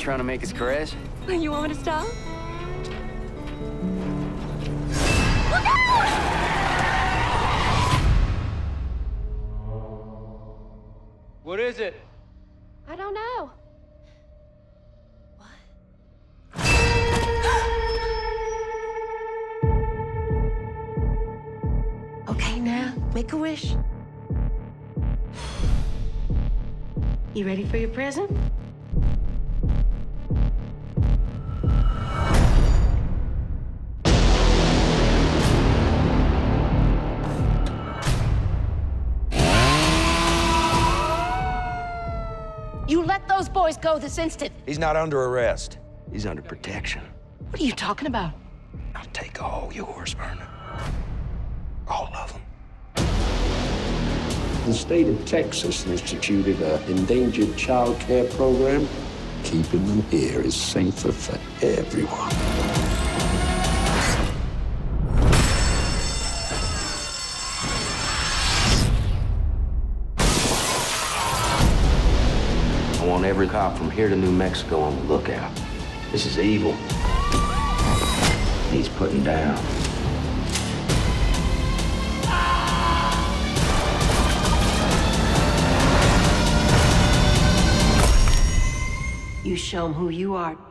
trying to make us crash? You want me to stop? Look out! What is it? I don't know. Okay, now, make a wish. You ready for your present? You let those boys go this instant. He's not under arrest. He's under protection. What are you talking about? I'll take all yours, Vernon. All of them. The state of Texas instituted an endangered child care program. Keeping them here is safer for everyone. I want every cop from here to New Mexico on the lookout. This is evil. He's putting down. You show them who you are.